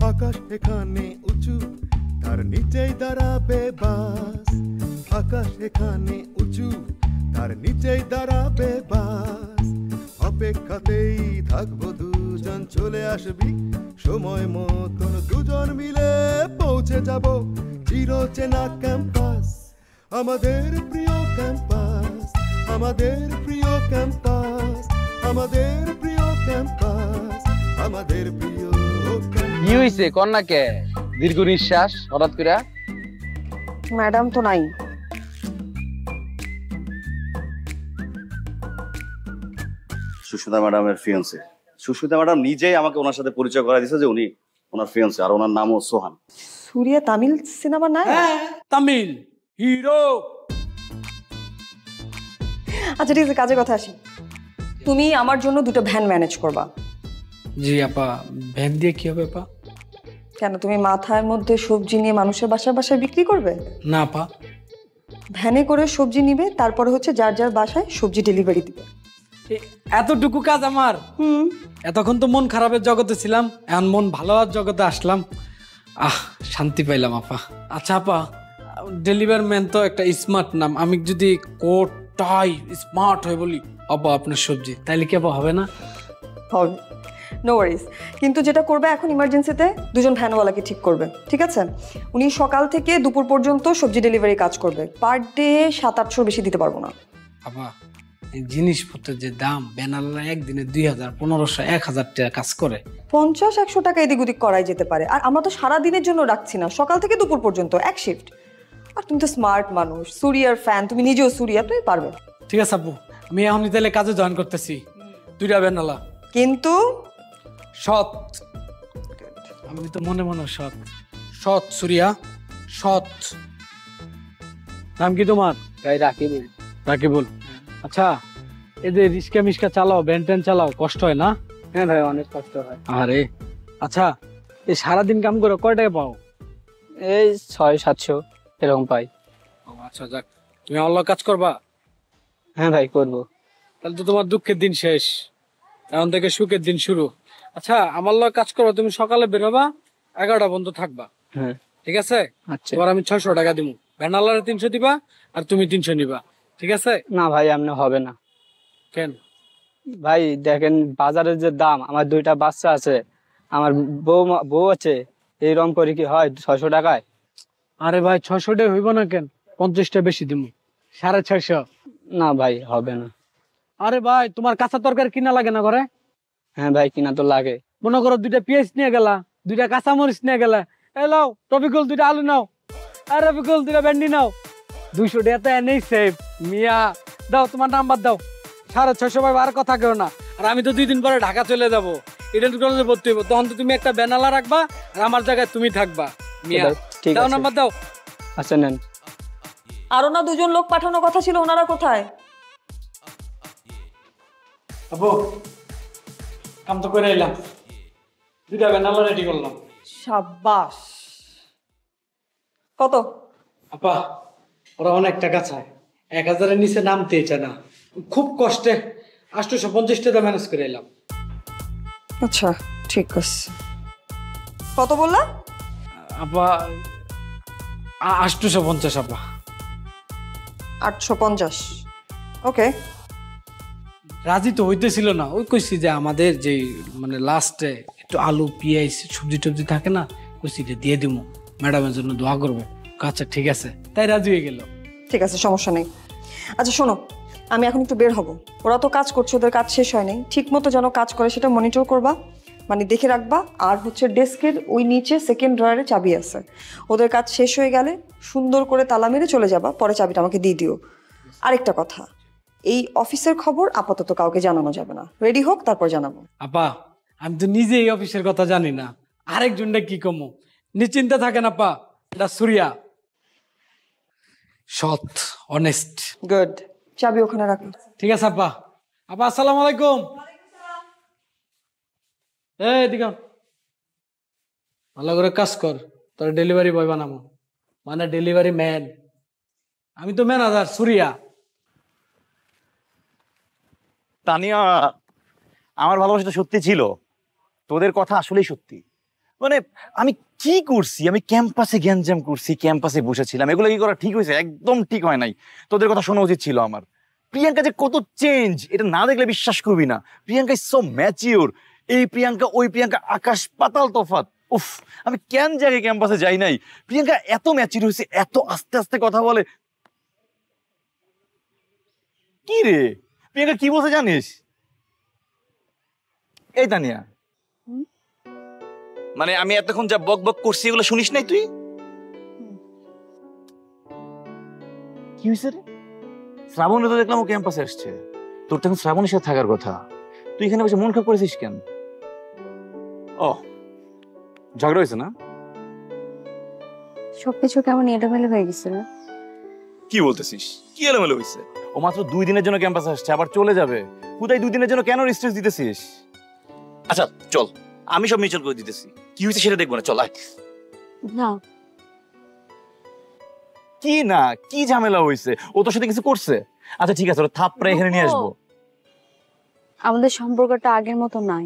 আকাশ এখানে উঁচু, তার নিচেই দাঁড়াবে বাস। আকাশ এখানে উঁচু, তার নিচেই দাঁড়াবে বাস। অপেক্ষাতেই থাকবো দুজন, চলে আসবি সময় মতন, দুজন মিলে পৌঁছে যাব চিরচেনা ক্যাম্পাস। আমাদের প্রিয় ক্যাম্পাস, আমাদের প্রিয় ক্যাম্পাস, আমাদের প্রিয় ক্যাম্পাস, আমাদের প্রিয় ক্যাম্পাস। কি হইছে কন্যাকে দীর্ঘ নিঃশ্বাস হঠাৎ করে? ম্যাডাম তো নাই। সুস্মিতা ম্যাডামের ফিয়ান্সে। সুস্মিতা ম্যাডাম নিজেই আমাকে ওনার সাথে পরিচয় করা দিয়েছে যে উনি ওনার ফিয়ান্সে, আর ওনার নামও সোহান। সুরিয়া তামিল সিনেমা নাই? তামিল হিরো। আচ্ছা ঠিক আছে, কাজে কথা আসি। তুমি আমার জন্য দুটো ভ্যান ম্যানেজ করবা। জি আপা, ভ্যান দিয়ে কি হবে আপা? কেন, তুমি মাথার মধ্যে সবজি নিয়ে মানুষের বাসায় বাসায় বিক্রি করবে? না আপা। ভ্যানে করে সবজি নিবে, তারপরে হচ্ছে যার যার বাসায় সবজি ডেলিভারি দিবে। এতটুকু কাজ আমার? এতক্ষণ তো মন খারাপের জগতে ছিলাম, এখন মন ভালো হওয়ার জগতে আসলাম। শান্তি পাইলাম আপা। আচ্ছা আপা, ডেলিভারি ম্যান তো একটা স্মার্ট নাম, আমি যদি কোট টাই স্মার্ট হয়ে বলি আপা আপনার সবজি, তাইলে কি আপা হবে না? হবে, নো ওয়ারিজ। কিন্তু যেটা করবে এখন ইমার্জেন্সিতে দুজন ভ্যানওয়ালাকে ঠিক করবে, ঠিক আছে? উনি সকাল থেকে দুপুর পর্যন্ত সবজি ডেলিভারি কাজ করবে। পার ডে 700-800 বেশি দিতে পারবো না। আপা এই জিনিসপত্রের যে দাম, ব্যানাররা একদিনে 2000, 1500, 1000 টাকা কাজ করে। 50-100 টাকা এদিক ওদিক করাই যেতে পারে। আর আমরা তো সারা দিনের জন্য রাখছি না, সকাল থেকে দুপুর পর্যন্ত এক শিফট। আর তুমি তো স্মার্ট মানুষ, সুরিয়ার ফ্যান, তুমি নিজেও সুরিয়া, তুমি পারবে। ঠিক আছে আপু, আমি এখনই তাহলে কাজে জয়েন করতেছি। 2টা ব্যানালা, কিন্তু সৎ। আমি তো মনে মনে সৎ। সৎ সুরিয়া, সৎ। নাম কি তোমার? রাকিবুল। রাকিবুল। আচ্ছা, এদের রিস্কা মিস্কা চালাও, ভ্যান ট্যান চালাও, কষ্ট হয় না? হ্যাঁ ভাই, অনেক কষ্ট হয়। আরে আচ্ছা, এই সারাদিন কাম করে কয় টাকা পাও? এই 600-700 এরকম পাই। আচ্ছা যাক, তুমি অন্য কাজ করবা? হ্যাঁ ভাই করবো। তাহলে তো তোমার দুঃখের দিন শেষ, এখন থেকে সুখের দিন শুরু। আচ্ছা আমার লগে কাজ করো, তুমি সকালে বেরোবা, 11টা পর্যন্ত থাকবা। হ্যাঁ ঠিক আছে? আচ্ছা। এবার আমি 600 টাকা দিব, ভ্যানালারে 300 দিবা, আর তুমি 300 নিবা। ঠিক আছে? না ভাই, এমনি হবে না। কেন ভাই দেখেন বাজারের যে দাম, আমার 2টা বাচ্চা আছে, আমার বউ আছে, এইরকম করে কি হয় 600 টাকায়? আরে ভাই 600 টাকা হইব না, কেন 50টা বেশি দিব, 650। না ভাই হবে না। আরে ভাই তোমার কাঁচা তরকারি কিনা লাগে না ঘরে? হ্যাঁ ভাই কিনা তো লাগে। মনে করো 2টা পেঁয়াজ নিয়ে গেলা, 2টা কাঁচামরিচ নিয়ে গেলা, এলাও টপিকল 2টা আলু নাও, আর রবিকল 2টা ভেন্ডি নাও, 200 টাকা তো এনেই সেভ। মিয়া দাও, তোমার নাম্বার দাও। 650 ভাই, আর কথা কেউ না। আর আমি তো 2 দিন পরে ঢাকা চলে যাবো, ইডেন কলেজে ভর্তি হইব, তখন তো তুমি একটা ব্যানালা রাখবা, আর আমার জায়গায় তুমি থাকবা। মিয়া ঠিক দাও, আছে। নাম্বার দাও। আচ্ছা নেন। আরো না দুজন লোক পাঠানোর কথা ছিল, ওনারা কোথায়? আপু কাম তো করে এলাম, 2টা ব্যানালা রেডি করলাম। সাবাস। কত? আপা ওরা অনেক টাকা চায়, 1000-এর নিচে নামতে চায় না, খুব কষ্টে 850 টাকা ম্যানেজ করে এলাম। আচ্ছা ঠিক আছে। কত বললা? আপা 850 আপা। 850। ওকে। রাজি তো হইতেছিল না, ওই কইছি যে আমাদের যে মানে লাস্টে একটু আলু পেঁয়াজ সবজি টবজি থাকে না, কইছি যে দিয়ে দিব, ম্যাডামের জন্য দোয়া করবে। আচ্ছা ঠিক আছে, তাই রাজি হয়ে গেল। ঠিক আছে, সমস্যা নেই। আচ্ছা শোনো, আমি এখন একটু বের হব। ওরা তো কাজ করছে, ওদের কাজ শেষ হয় নাই, ঠিক মতো যেন কাজ করে সেটা মনিটর করবা, মানে দেখে রাখবা। আর হচ্ছে ডেস্কের ওই নিচে সেকেন্ড ড্রয়ারে চাবি আছে, ওদের কাজ শেষ হয়ে গেলে সুন্দর করে তালা মেরে চলে যাবা, পরে চাবিটা আমাকে দিয়ে দিও। আরেকটা কথা, এই অফিসের খবর আপাতত কাউকে জানানো যাবে না, রেডি হোক তারপর জানাবো। আপা আমি তো নিজে এই অফিসের কথা জানি না, আরেকজনটা কি কমো, নিশ্চিন্তে থাকেন আপা। এটা সুরিয়া, সৎ, অনেস্ট। গুড, চাবি ওখানে রাখো। ঠিক আছে আপা। আপা আসসালামু আলাইকুম। এই দিকে ভালো করে কাজ কর, তোর ডেলিভারি বয় বানাবো, মানে ডেলিভারি ম্যান। আমি তো ম্যানেজার সুরিয়া। তানিয়া, আমার ভালোবাসাটা সত্যি ছিল, তোদের কথা আসলেই সত্যি। মানে আমি কি করছি? আমি ক্যাম্পাসে গ্যাঞ্জাম করছি, ক্যাম্পাসে বসেছিলাম, এগুলো কি করা ঠিক হয়েছে? একদম ঠিক হয় নাই। তোদের কথা শোনা উচিত ছিল আমার। প্রিয়াঙ্কা যে কত চেঞ্জ, এটা না দেখলে বিশ্বাস করবি না। Priyanka is so mature. এই প্রিয়াঙ্কা ওই প্রিয়াঙ্কা, আকাশ পাতাল তফাৎ। উফ, আমি কেন জায়গায় ক্যাম্পাসে যাই নাই। প্রিয়াঙ্কা এত ম্যাচিওর হয়েছে, এত আস্তে আস্তে কথা বলে। কি রে প্রিয়াঙ্কা কি বলছে জানিস? এই তানিয়া, মানে আমি এতক্ষণ যা বক বক করছি এগুলো শুনিস নাই তুই? কি হয়েছে রে? শ্রাবণ তো দেখলাম ও ক্যাম্পাসে আসছে, তোর তখন শ্রাবণের সাথে থাকার কথা, তুই এখানে বসে মন খারাপ করেছিস কেন? ও, ঝগড়া হয়েছে না? সবকিছু কেমন এলোমেলো হয়ে গেছিল। কি বলতেছিস? কি এলোমেলো হয়েছে? ও মাত্র 2 দিনের জন্য ক্যাম্পাসে আসছে, আবার চলে যাবে। কোথায় 2 দিনের জন্য কেন রিস্ট্রেস দিতেছিস? আচ্ছা চল, আমি সব মিউচুয়াল করে দিতেছি, কি হয়েছে সেটা দেখবো না, চল আয়। না, কি না, কি ঝামেলা হয়েছে? ও তোর সাথে কিছু করছে? আচ্ছা ঠিক আছে, ওরা থাপড়ে এখানে নিয়ে আসবো। আমাদের সম্পর্কটা আগের মতো নাই।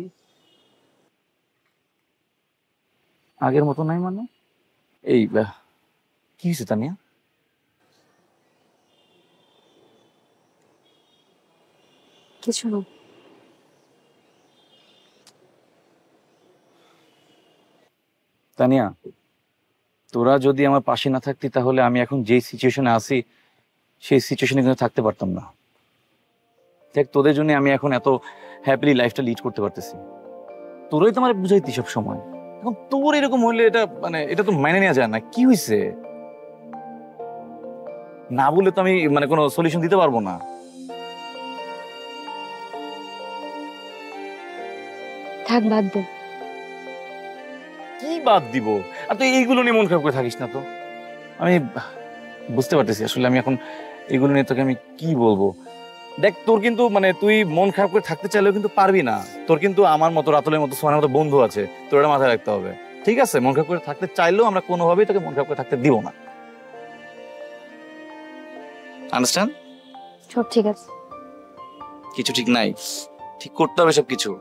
আগের মতো নাই মানে? এই কি হয়েছে তানিয়া? কিছু না। তানিয়া, তোরা যদি আমার পাশে না থাকতি তাহলে আমি এখন যে সিচুয়েশনে আছি সেই সিচুয়েশনে কিন্তু থাকতে পারতাম না। দেখ, তোদের জন্য আমি এখন এত হ্যাপিলি লাইফটা লিড করতে পারতেছি। তোরাই তো আমার বুঝাইতি সব সময়, এখন তোর এরকম হলে এটা মানে এটা তো মেনে নেওয়া যায় না। কি হয়েছে? না বলে তো আমি মানে কোনো সলিউশন দিতে পারবো না। থাক, বাদ দে। কি বাদ দিব? আর তুই এইগুলো নিয়ে মন খারাপ করে থাকিস না তো। আমি বুঝতে পারতেছি আসলে আমি এখন এগুলো নিয়ে তোকে আমি কি বলবো। দেখ, তোর কিন্তু মানে তুই মন খারাপ করে থাকতে চাইলেও কিন্তু পারবি না। তোর কিন্তু আমার মতো, রাতুলের মতো, সোহানের মতো বন্ধু আছে, তোর এটা মাথায় রাখতে হবে। ঠিক আছে? মন খারাপ করে থাকতে চাইলেও আমরা কোনোভাবেই তোকে মন খারাপ করে থাকতে দিব না। আন্ডারস্ট্যান্ড? সব ঠিক আছে। কিছু ঠিক নাই, ঠিক করতে হবে সব কিছু।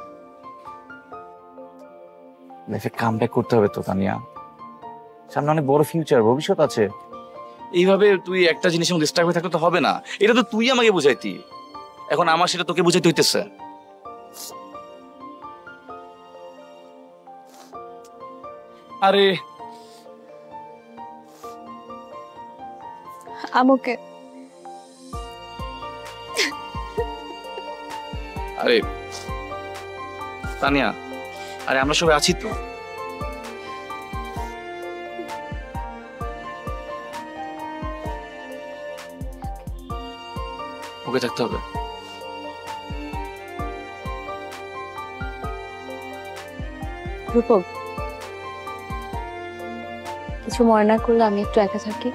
লাইফে কাম ব্যাক করতে হবে তো তানিয়া, সামনে অনেক বড় ফিউচার, ভবিষ্যৎ আছে। এইভাবে তুই একটা জিনিসের মধ্যে স্টাক হয়ে থাকলে তো হবে না। এটা তো তুই আমাকে বুঝাইতি, এখন আমার সেটা তোকে বুঝাইতে হইতেছে। আরে আমাকে আরে তানিয়া, আরে আমরা সবাই আছি তো। ওকে থাকতে হবে। রূপক, কিছু মনে না করলে আমি একটু একা থাকি।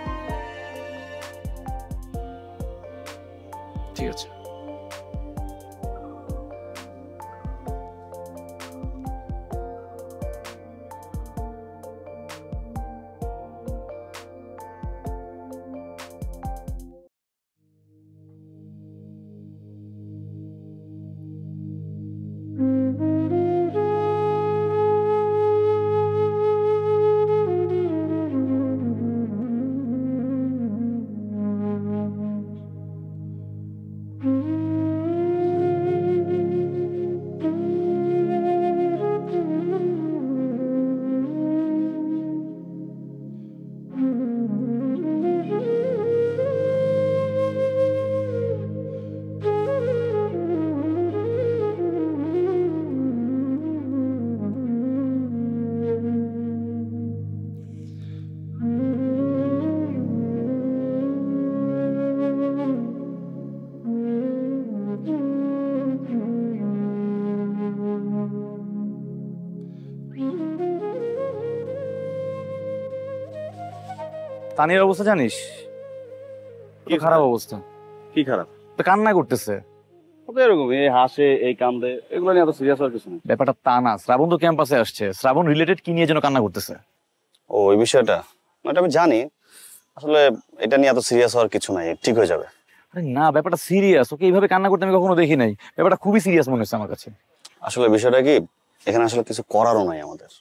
ঠিক আছে। তানিয়ার অবস্থা জানিস? কি খারাপ অবস্থা। কি খারাপ? তো কান্না করতেছে। ও তো এরকম, এই হাসে, এই কান্দে, এগুলো নিয়ে এত সিরিয়াস হওয়ার কিছু নেই। ব্যাপারটা তা না, শ্রাবণ তো ক্যাম্পাসে আসছে, শ্রাবণ রিলেটেড কি নিয়ে যেন কান্না করতেছে। ও, ওই বিষয়টা এটা আমি জানি। আসলে এটা নিয়ে এত সিরিয়াস হওয়ার কিছু নাই, ঠিক হয়ে যাবে। আরে না, ব্যাপারটা সিরিয়াস। ওকে এইভাবে কান্না করতে আমি কখনো দেখি নাই। ব্যাপারটা খুবই সিরিয়াস মনে হচ্ছে আমার কাছে। আসলে বিষয়টা কি, এখানে আসলে কিছু করারও নাই আমাদের।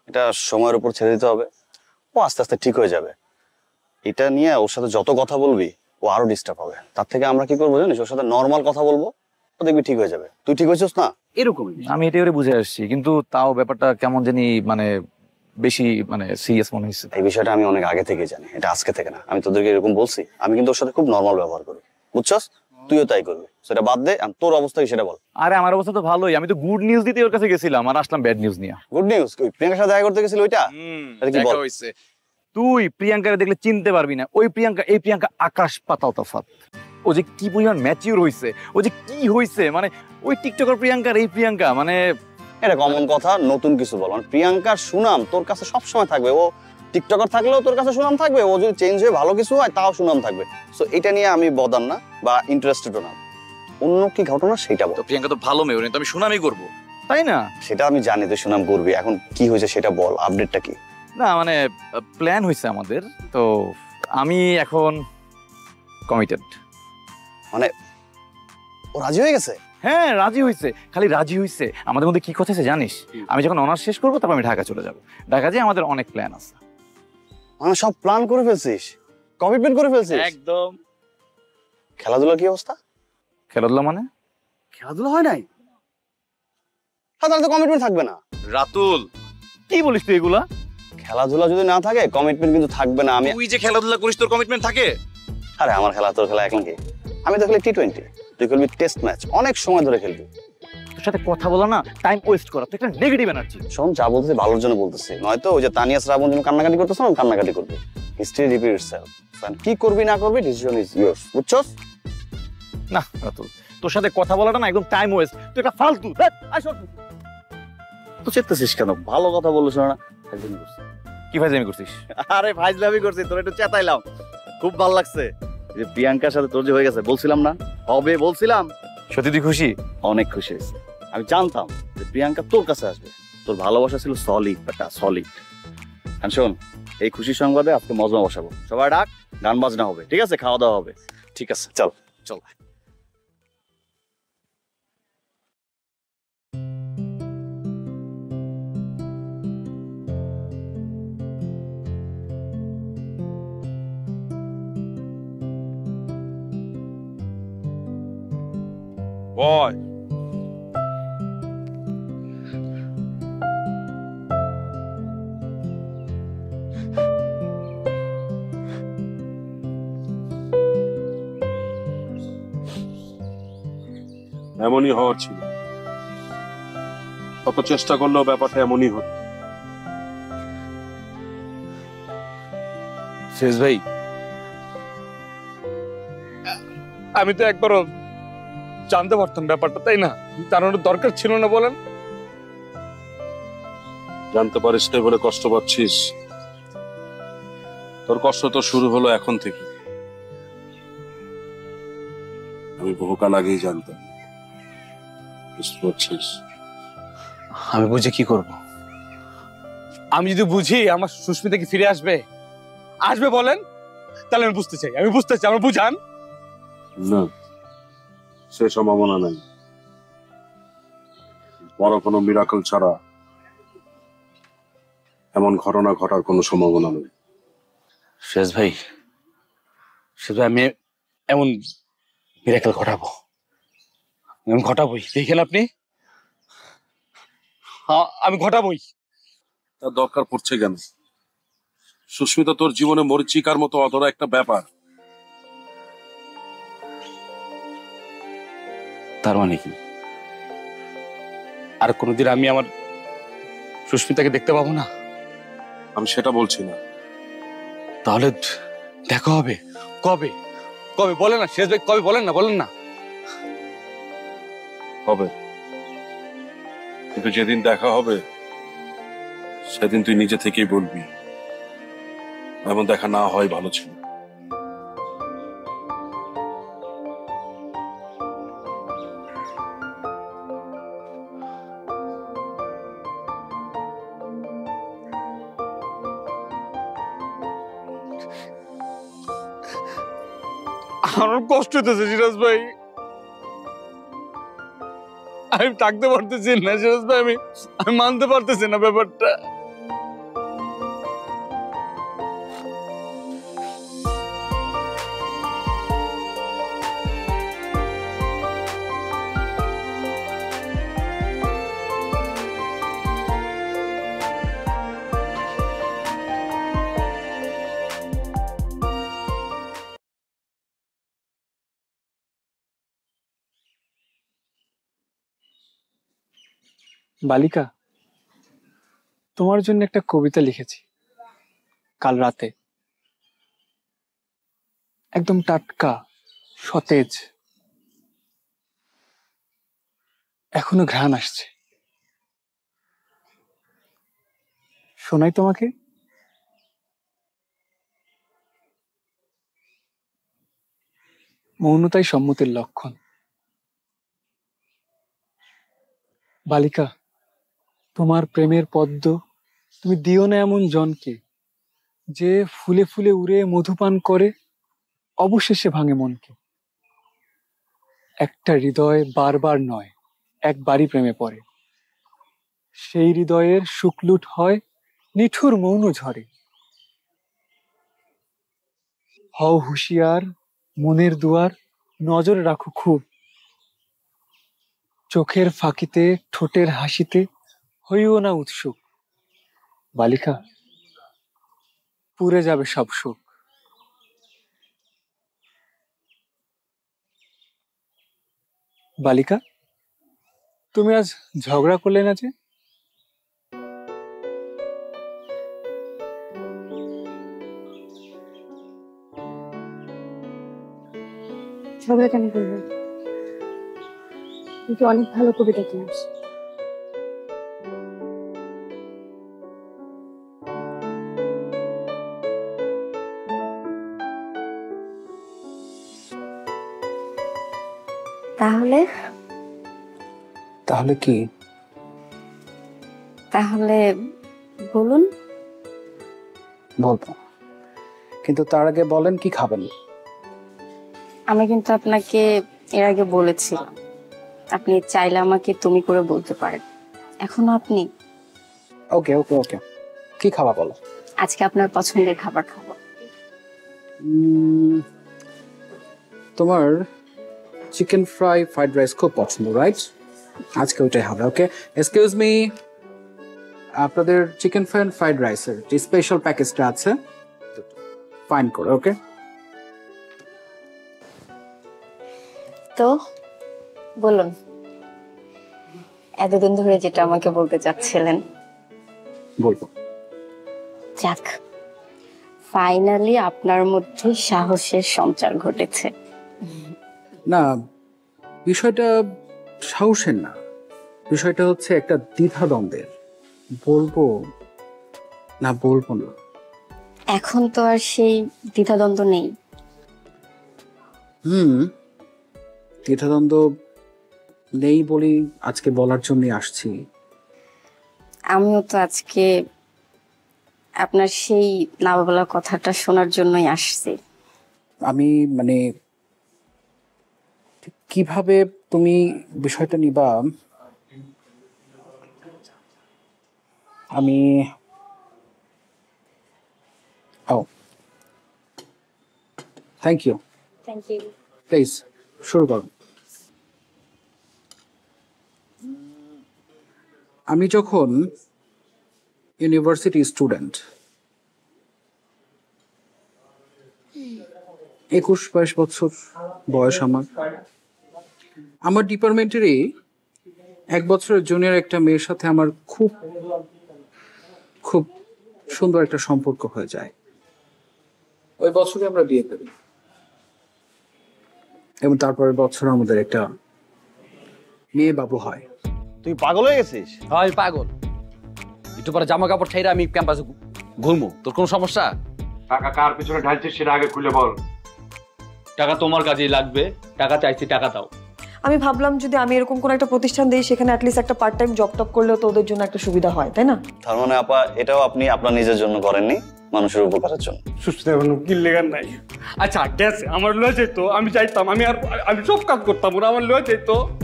এটা সময়ের উপর ছেড়ে দিতে হবে, ও আস্তে আস্তে ঠিক হয়ে যাবে। এটা নিয়ে ওর সাথে যত কথা বলবি ও আরো ডিস্টার্ব হবে। তার থেকে আমরা কি করবো জানিস, ওর সাথে নর্মাল কথা বলবো, ও দেখবি ঠিক হয়ে যাবে। তুই ঠিক হয়েছিস না? এরকমই আমি এটাই বুঝে আসছি, কিন্তু তাও ব্যাপারটা কেমন জানি মানে বেশি মানে সিরিয়াস মনে হচ্ছে। এই বিষয়টা আমি অনেক আগে থেকে জানি, এটা আজকে থেকে না। আমি তোদেরকে এরকম বলছি, আমি কিন্তু ওর সাথে খুব নর্মাল ব্যবহার করি, বুঝছস? তুইও তাই করবি, সেটা বাদ দে। তোর অবস্থা কি সেটা বল। আরে আমার অবস্থা তো ভালোই, আমি তো গুড নিউজ দিতে ওর কাছে গেছিলাম আর আসলাম ব্যাড নিউজ নিয়ে। Good news? ওই প্রিয়াঙ্কার সাথে দেখা করতে গেছিল ওইটা? কি বল? তুই প্রিয়াঙ্কারে দেখলে চিনতে পারবি না, ওই প্রিয়াঙ্কা এই প্রিয়াঙ্কা আকাশ পাতাল তফাৎ। ও যে কি পরিমাণ ম্যাচিউর হইছে, ও যে কি হইছে, মানে ওই টিকটকার প্রিয়াঙ্কার এই প্রিয়াঙ্কা, মানে এটা কমন কথা, নতুন কিছু বল। মানে প্রিয়াঙ্কার সুনাম তোর কাছে সবসময় থাকবে, ও টিকটকার থাকলেও তোর কাছে সুনাম থাকবে, ও যদি চেঞ্জ হয়ে ভালো কিছু হয় তাও সুনাম থাকবে। সো এটা নিয়ে আমি বদান না বা ইন্টারেস্টেডও না। অন্য কি ঘটনা সেটা বল। তো প্রিয়াঙ্কা তো ভালো মেয়ে, তো আমি সুনামই করবো, তাই না? সেটা আমি জানি তুই সুনাম করবি, এখন কি হয়েছে সেটা বল, আপডেটটা কি? না মানে প্ল্যান হয়েছে আমাদের, তো আমি এখন কমিটেড। মানে ও রাজি হয়ে গেছে? হ্যাঁ রাজি হয়েছে, খালি রাজি হয়েছে। আমাদের মধ্যে কি কথা আছে জানিস? আমি যখন অনার্স শেষ করবো তারপর আমি ঢাকা চলে যাবো। ঢাকা যেয়ে আমাদের অনেক প্ল্যান আছে। মানে সব প্ল্যান করে ফেলছিস, কমিটমেন্ট করে ফেলছিস? একদম। খেলাধুলার কি অবস্থা? খেলাধুলা মানে? খেলাধুলা হয় নাই? হ্যাঁ, তাহলে তো কমিটমেন্ট থাকবে না। রাতুল কি বলিস তুই এগুলা? খেলাধুলা যদি না থাকে কমিটমেন্ট কিন্তু থাকবে না। আমি তুই যে খেলাধুলা করিস তোর কমিটমেন্ট থাকে? আরে আমার খেলা তোর খেলা এখন কি? আমি তো খেলি T20, তুই খেলবি টেস্ট ম্যাচ, অনেক সময় ধরে খেলবি। তোর সাথে কথা বলা না টাইম ওয়েস্ট করা, তুই একটা নেগেটিভ এনার্জি। শোন, যা বলতেছি ভালোর জন্য বলতেছি, নয়তো ওই যে তানিয়া শ্রাবণ যেন কান্নাকাটি করতেছ না, কান্নাকাটি করবি। History repeat itself. কি করবি না করবি ডিসিশন ইজ ইয়োরস, বুঝছস? না রাতুল, তোর সাথে কথা বলাটা না একদম টাইম ওয়েস্ট, তুই একটা ফালতু। তো চেতেছিস কেন? ভালো কথা বলছিস না? কি ফাইজলামি করছিস? আরে ফাইজলামি করছি, তোর একটু চেতাইলাম, খুব ভালো লাগছে। যে প্রিয়াঙ্কার সাথে তোর যে হয়ে গেছে, বলছিলাম না হবে, বলছিলাম। সত্যি তুই খুশি? অনেক খুশি হয়েছে। আমি জানতাম যে প্রিয়াঙ্কা তোর কাছে আসবে, তোর ভালোবাসা ছিল সলিড, বেটা সলিড। আর শোন, এই খুশি সংবাদে আজকে মজমা বসাবো, সবাই ডাক, গান বাজনা হবে, ঠিক আছে? খাওয়া দাওয়া হবে, ঠিক আছে? চল চল। Boy. এমনই হওয়ার ছিল, কত চেষ্টা করলেও ব্যাপারটা এমনই হতো। শেষ ভাই, আমি তো একবারও জানতে পারতাম ব্যাপারটা, তাই না? জানানোর দরকার ছিল না বলেন? জানতে পারিস না বলে কষ্ট পাচ্ছিস। তোর কষ্ট তো শুরু হলো এখন থেকে। আমি বহুকাল আগেই জানতাম, বুঝতে পারছিস? আমি বুঝে কি করব? আমি যদি বুঝি আমার সুস্মিতা কি ফিরে আসবে, আসবে বলেন, তাহলে আমি বুঝতে চাই, আমার বুঝান। না, সে সম্ভাবনা নাই। বড় কোনো মিরাকল ছাড়া এমন ঘটনা ঘটার কোনো সম্ভাবনা নেই। শেষ ভাই, আমি এমন মিরাকল ঘটাবো, আমি ঘটাবই, দেখেন আপনি, আমি ঘটাবই। তার দরকার পড়ছে কেন? সুস্মিতা তোর জীবনে মরিচিকার মতো অধরা একটা ব্যাপার। তার মানে কি আর কোনোদিন আমি আমার সুস্মিতাকে দেখতে পাবো না? আমি সেটা বলছি না। তাহলে দেখা হবে কবে? কবে বলেন না শেষ ভাই, কবে বলেন না? হবে, কিন্তু যেদিন দেখা হবে সেদিন তুই নিজে থেকেই বলবি এমন দেখা না হয় ভালো ছিল। আমার কষ্ট হইতেছে সিরাজ ভাই, আমি থাকতে পারতেছি না সিরাজ ভাই, আমি মানতে পারতেছি না ব্যাপারটা। বালিকা, তোমার জন্য একটা কবিতা লিখেছি কাল রাতে। একদম টাটকা, সতেজ, এখনো ঘ্রাণ আসছে। শোনাই তোমাকে? মৌনতাই সম্মতির লক্ষণ। বালিকা, তোমার প্রেমের পদ্ম তুমি দিও না এমন জনকে, যে ফুলে ফুলে উড়ে মধুপান করে অবশেষে ভাঙে মনকে। একটা হৃদয় বারবার নয়, একবারই প্রেমে পড়ে, সেই হৃদয়ের শুকলুট হয় নিঠুর মৌন ঝরে। হও হুঁশিয়ার, মনের দুয়ার নজর রাখো খুব, চোখের ফাঁকিতে ঠোঁটের হাসিতে হইও না উৎসুক। বালিকা, পুড়ে যাবে সব সুখ। বালিকা, তুমি আজ ঝগড়া করলে না যে? ঝগড়া কেন করবো? কিন্তু অনেক ভালো কবিতা কি আসে। তাহলে তাহলে কি? তাহলে বলুন। বলবো, কিন্তু তার আগে বলেন কি খাবেন? আমি কিন্তু আপনাকে এর আগে বলেছিলাম, আপনি চাইলে আমাকে তুমি করে বলতে পারেন। এখনো আপনি? ওকে ওকে ওকে, কি খাওয়া বলো? আজকে আপনার পছন্দের খাবার খাবো। তোমার চিকেন ফ্রাই ফ্রাইড রাইস খুব পছন্দ, রাইট? আজকে ওইটাই হবে। ওকে, এক্সকিউজ মি, আপনাদের চিকেন ফ্রাই ফ্রাইড রাইসের যে স্পেশাল প্যাকেজটা আছে ফাইন করে। ওকে, তো বলুন, এতদিন ধরে যেটা আমাকে বলতে চাচ্ছিলেন। বলবো। যাক, ফাইনালি আপনার মধ্যে সাহসের সঞ্চার ঘটেছে। না, বিষয়টা সাহসের না, বিষয়টা হচ্ছে একটা দ্বিধাদ্বন্দ্বের। বলবো না বলবো না। এখন তো আর সেই দ্বিধাদ্বন্দ্ব নেই। দ্বিধাদ্বন্দ্ব নেই বলি আজকে বলার জন্য আসছি। আমিও তো আজকে আপনার সেই না বলা কথাটা শোনার জন্যই আসছি। আমি মানে কিভাবে তুমি বিষয়টা নিবা, আমি thank you. Thank you. Please শুরু করুন। আমি যখন ইউনিভার্সিটি স্টুডেন্ট, 21-22 বছর বয়স আমার ডিপার্টমেন্টেরই 1 বছরের জুনিয়র একটা মেয়ের সাথে আমার খুব খুব সুন্দর একটা সম্পর্ক হয়ে যায়। ওই বছরে আমরা বিয়ে করি এবং তারপরের বছর আমাদের একটা মেয়ে বাবু হয়। তুই পাগল হয়ে গেছিস? হয় পাগল, একটু পরে জামা কাপড় ছাইরা আমি ক্যাম্পাসে ঘুরবো। তোর কোনো সমস্যা? টাকা কার পিছনে ঢালছিস সেটা আগে খুলে বল। টাকা তোমার কাজেই লাগবে, টাকা চাইছি, টাকা দাও। আমি ভাবলাম যদি আমি এরকম কোনো একটা প্রতিষ্ঠান দিই, সেখানে অ্যাটলিস্ট একটা পার্ট টাইম জব টপ করলেও তো ওদের জন্য একটা সুবিধা হয়, তাই না? তার মানে আপা, এটাও আপনি আপনার নিজের জন্য করেননি, মানুষের উপকারের জন্য। সুস্থ কোনো কি লেগার নাই। আচ্ছা গেছে, আমার লয়ে যেত, আমি চাইতাম, আমি সব কাজ করতাম, ওরা আমার লয়ে যেত।